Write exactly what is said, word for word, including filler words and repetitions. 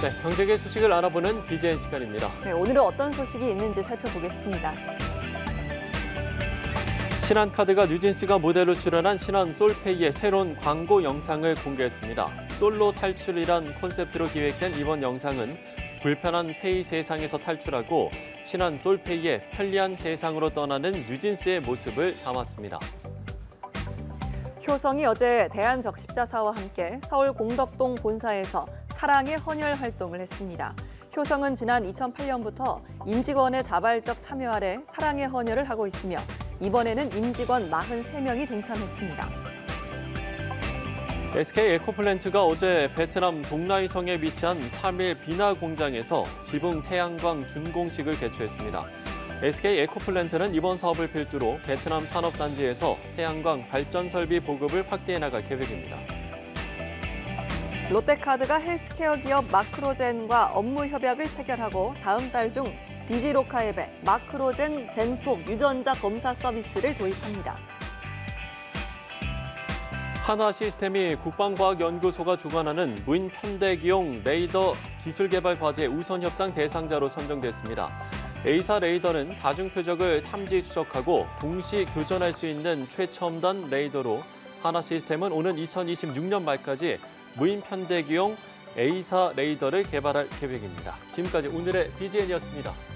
네, 경제계 소식을 알아보는 비제엔 시간입니다. 네, 오늘은 어떤 소식이 있는지 살펴보겠습니다. 신한카드가 뉴진스가 모델로 출연한 신한 솔페이의 새로운 광고 영상을 공개했습니다. 솔로 탈출이란 콘셉트로 기획된 이번 영상은 불편한 페이 세상에서 탈출하고 신한 솔페이의 편리한 세상으로 떠나는 뉴진스의 모습을 담았습니다. 효성이 어제 대한적십자사와 함께 서울 공덕동 본사에서 사랑의 헌혈 활동을 했습니다. 효성은 지난 이천팔 년부터 임직원의 자발적 참여 아래 사랑의 헌혈을 하고 있으며 이번에는 임직원 사십삼 명이 동참했습니다. 에스케이 에코플랜트가 어제 베트남 동라이성에 위치한 삼 일 비나 공장에서 지붕 태양광 준공식을 개최했습니다. 에스케이 에코플랜트는 이번 사업을 필두로 베트남 산업단지에서 태양광 발전 설비 보급을 확대해 나갈 계획입니다. 롯데카드가 헬스케어 기업 마크로젠과 업무 협약을 체결하고 다음 달 중 디지로카 앱에 마크로젠 젠톡 유전자 검사 서비스를 도입합니다. 한화시스템이 국방과학연구소가 주관하는 무인 편대기용 레이더 기술개발 과제 우선 협상 대상자로 선정됐습니다. 에이사 레이더는 다중표적을 탐지 추적하고 동시 교전할 수 있는 최첨단 레이더로 한화시스템은 오는 이천이십육 년 말까지 무인 편대기용 에이사 레이더를 개발할 계획입니다. 지금까지 오늘의 비제엔이었습니다.